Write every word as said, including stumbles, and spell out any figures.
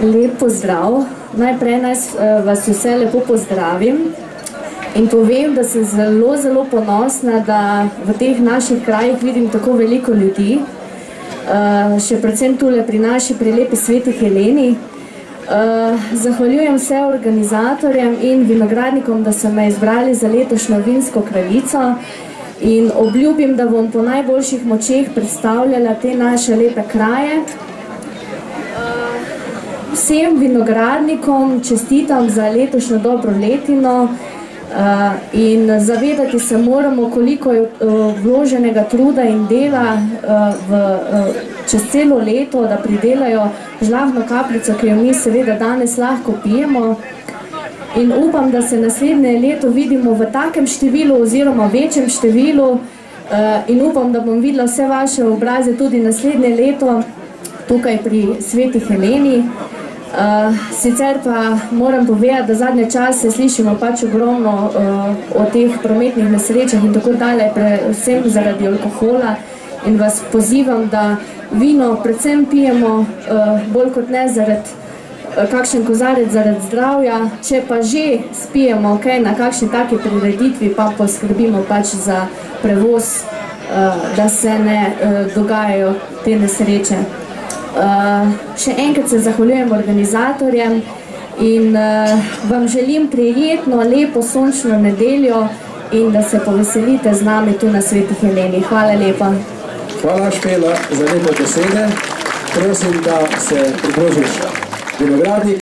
Lep pozdrav. Najprej naj vas vse lepo pozdravim in povem, da sem zelo, zelo ponosna, da v teh naših krajih vidim tako veliko ljudi, še predvsem tule pri naši prelepi Sveti Heleni. Zahvaljujem se organizatorjem in vinogradnikom, da so me izbrali za letošnjo vinsko kraljico in obljubim, da bom po najboljših močeh predstavljala te naše lepe kraje. Vsem vinogradnikom čestitam za letošnjo dobro letino in zavedati se moramo, koliko je vloženega truda in dela čez celo leto, da pridelajo žlahtno kapljico, ki jo mi seveda danes lahko pijemo. In upam, da se naslednje leto vidimo v takem številu oziroma večjem številu in upam, da bom videla vse vaše obraze tudi naslednje leto tukaj pri Sveti Heleni. Sicer pa moram povedati, da zadnje čase slišimo pač ogromno o teh prometnih nesrečah in tako dalje, predvsem zaradi alkohola, in vas pozivam, da vino predvsem pijemo bolj kot ne zaradi kakšen kozarec zaradi zdravja, če pa že spijemo na kakšni taki prireditvi, pa poskrbimo pač za prevoz, da se ne dogajajo te nesreče. Še enkrat se zahvaljujem organizatorjem in vam želim prijetno, lepo, sončno nedeljo in da se poveselite z nami tu na Sveti Heleni. Hvala lepa. Hvala, Špela, za lepo besede. Prosim, da se pridružiš vinogradnik.